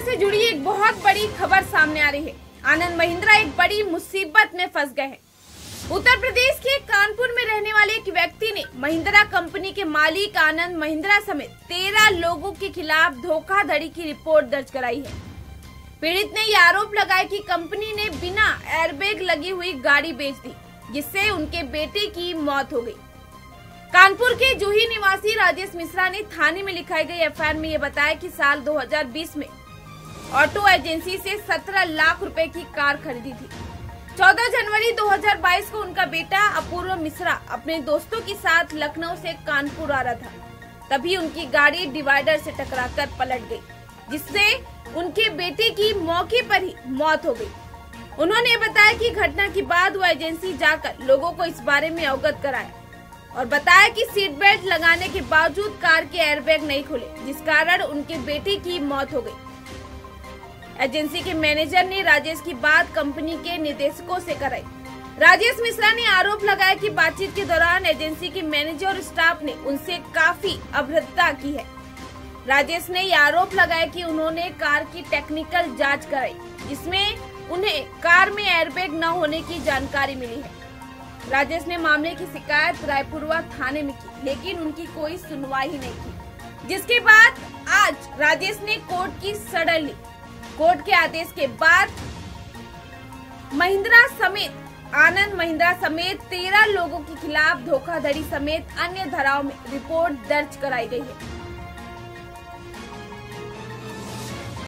से जुड़ी एक बहुत बड़ी खबर सामने आ रही है। आनंद महिंद्रा एक बड़ी मुसीबत में फंस गए हैं। उत्तर प्रदेश के कानपुर में रहने वाले एक व्यक्ति ने महिंद्रा कंपनी के मालिक आनंद महिंद्रा समेत 13 लोगों के खिलाफ धोखाधड़ी की रिपोर्ट दर्ज कराई है। पीड़ित ने यह आरोप लगाया कि कंपनी ने बिना एयरबैग लगी हुई गाड़ी बेच दी, जिससे उनके बेटे की मौत हो गई। कानपुर के जूही निवासी राजेश मिश्रा ने थाने में लिखाई गई एफआईआर में ये बताया कि साल 2020 में ऑटो एजेंसी से 17 लाख रुपए की कार खरीदी थी। 14 जनवरी 2022 को उनका बेटा अपूर्व मिश्रा अपने दोस्तों के साथ लखनऊ से कानपुर आ रहा था। तभी उनकी गाड़ी डिवाइडर से टकराकर पलट गई, जिससे उनके बेटे की मौके पर ही मौत हो गई। उन्होंने बताया कि घटना के बाद वो एजेंसी जाकर लोगों को इस बारे में अवगत कराया और बताया कि सीट बेल्ट लगाने के बावजूद कार के एयरबैग नहीं खुले, जिस कारण उनके बेटे की मौत हो गई। एजेंसी के मैनेजर ने राजेश की बात कंपनी के निदेशकों से कराई। राजेश मिश्रा ने आरोप लगाया कि बातचीत के दौरान एजेंसी के मैनेजर और स्टाफ ने उनसे काफी अभद्रता की है। राजेश ने यह आरोप लगाया कि उन्होंने कार की टेक्निकल जांच कराई, जिसमें उन्हें कार में एयरबैग न होने की जानकारी मिली है। राजेश ने मामले की शिकायत रायपुरवा थाने में की, लेकिन उनकी कोई सुनवाई ही नहीं की, जिसके बाद आज राजेश ने कोर्ट की सड़क ली। कोर्ट के आदेश के बाद आनंद महिंद्रा समेत 13 लोगों के खिलाफ धोखाधड़ी समेत अन्य धाराओं में रिपोर्ट दर्ज कराई गई है।